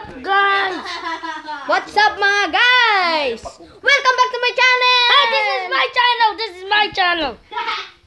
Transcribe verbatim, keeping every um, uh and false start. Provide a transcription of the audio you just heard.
up, guys? What's up mga guys? Welcome back to my channel! Hey, this is my channel. This is my channel.